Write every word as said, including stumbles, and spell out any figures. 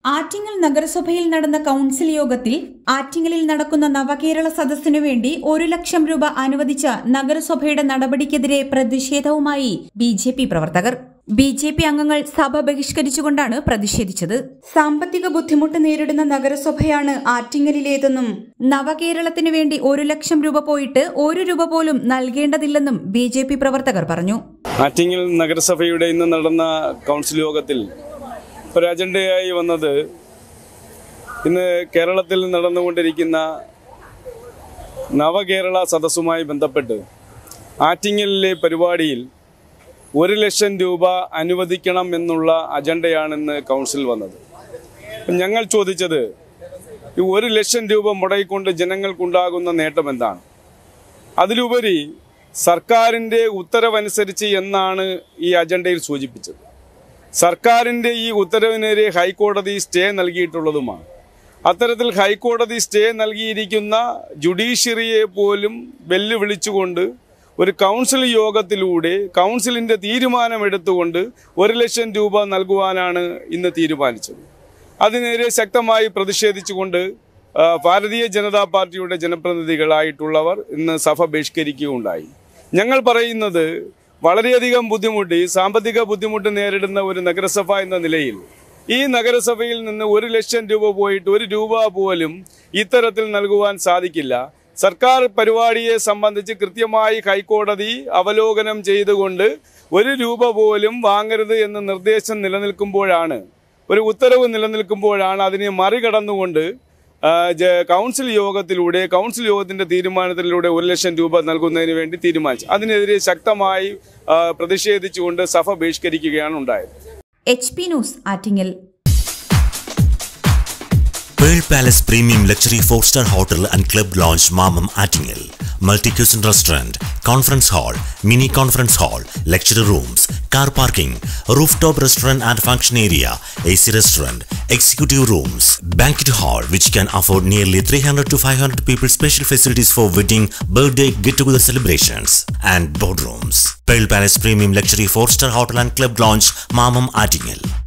ആറ്റിങ്ങൽ നഗരസഭയിൽ നടന്ന കൌൺസിൽ യോഗത്തിൽ ആറ്റിങ്ങലിൽ നടക്കുന്ന നവകേരള സദസ്സിനു വേണ്ടി ഒരു ലക്ഷം രൂപ അനുവദിച്ച നഗരസഭയുടെ നടപടിക്കെതിരെ പ്രതിഷേധവുമായി ബി ജെ പി പ്രവർത്തകർ. ബി ജെ പി അംഗങ്ങൾ സഭ ബഹിഷ്കരിച്ചുകൊണ്ടാണ് പ്രതിഷേധിച്ചത്. സാമ്പത്തിക ബുദ്ധിമുട്ട് നേരിടുന്ന നഗരസഭയാണ് ആറ്റിങ്ങലിലേതെന്നും നവകേരളത്തിനു വേണ്ടി ഒരു ലക്ഷം രൂപ പോയിട്ട് ഒരു രൂപ പോലും നൽകേണ്ടതില്ലെന്നും ബി ജെ പി പ്രവർത്തകർ പറഞ്ഞു. ആറ്റിങ്ങൽ നഗരസഭയുടെ ഇന്ന് നടന്ന കൌൺസിൽ യോഗത്തിൽ ഒരു അജണ്ടയായി വന്നത് ഇന്ന് കേരളത്തിൽ നടന്നുകൊണ്ടിരിക്കുന്ന നവകേരള സദസ്സുമായി ബന്ധപ്പെട്ട് ആറ്റിങ്ങലിലെ പരിപാടിയിൽ ഒരു ലക്ഷം രൂപ അനുവദിക്കണം എന്നുള്ള അജണ്ടയാണിന്ന് കൗൺസിൽ വന്നത്. ഞങ്ങൾ ചോദിച്ചത് ഈ ഒരു ലക്ഷം രൂപ മുടക്കിക്കൊണ്ട് ജനങ്ങൾക്കുണ്ടാകുന്ന നേട്ടം എന്താണ്? അതിലുപരി സർക്കാരിൻ്റെ ഉത്തരവനുസരിച്ച് എന്നാണ് ഈ അജണ്ടയിൽ സൂചിപ്പിച്ചത്. സർക്കാരിൻ്റെ ഈ ഉത്തരവിനെതിരെ ഹൈക്കോടതി സ്റ്റേ നൽകിയിട്ടുള്ളതുമാണ്. അത്തരത്തിൽ ഹൈക്കോടതി സ്റ്റേ നൽകിയിരിക്കുന്ന ജുഡീഷ്യറിയെ പോലും വെല്ലുവിളിച്ചുകൊണ്ട് ഒരു കൗൺസിൽ യോഗത്തിലൂടെ കൗൺസിലിൻ്റെ തീരുമാനമെടുത്തുകൊണ്ട് ഒരു ലക്ഷം രൂപ നൽകുവാനാണ് ഇന്ന് തീരുമാനിച്ചത്. അതിനെതിരെ ശക്തമായി പ്രതിഷേധിച്ചുകൊണ്ട് ഭാരതീയ ജനതാ പാർട്ടിയുടെ ജനപ്രതിനിധികളായിട്ടുള്ളവർ ഇന്ന് സഭ ബഹിഷ്കരിക്കുകയുണ്ടായി. ഞങ്ങൾ പറയുന്നത് വളരെയധികം ബുദ്ധിമുട്ട് സാമ്പത്തിക ബുദ്ധിമുട്ട് നേരിടുന്ന ഒരു നഗരസഭ എന്ന നിലയിൽ ഈ നഗരസഭയിൽ നിന്ന് ഒരു ലക്ഷം രൂപ പോയിട്ട് ഒരു രൂപ പോലും ഇത്തരത്തിൽ നൽകുവാൻ സാധിക്കില്ല. സർക്കാർ പരിപാടിയെ സംബന്ധിച്ച് കൃത്യമായി ഹൈക്കോടതി അവലോകനം ചെയ്തുകൊണ്ട് ഒരു രൂപ പോലും വാങ്ങരുത് എന്ന നിർദ്ദേശം നിലനിൽക്കുമ്പോഴാണ്, ഒരു ഉത്തരവ് നിലനിൽക്കുമ്പോഴാണ് അതിനെ മറികടന്നുകൊണ്ട് കൗൺസിൽ യോഗത്തിലൂടെ കൗൺസിൽ യോഗത്തിന്റെ തീരുമാനത്തിലൂടെ ഒരു ലക്ഷം രൂപ നൽകുന്നതിന് വേണ്ടി തീരുമാനിച്ചു. അതിനെതിരെ ശക്തമായി പ്രതിഷേധിച്ചുകൊണ്ട് സഭ ബഹിഷ്കരിക്കുകയാണ് ഉണ്ടായത്. H P news Attingal. Pearl Palace Premium Luxury four star Hotel and Club Lounge Mamam Attingel. Multi-cuisine restaurant, conference hall, mini conference hall, lecture rooms, car parking, rooftop restaurant and function area, A C restaurant, executive rooms, banquet hall which can afford nearly three hundred to five hundred people, special facilities for wedding, birthday, get-together celebrations and boardrooms. Pearl Palace Premium Luxury four star Hotel and Club Lounge Mamam Attingel.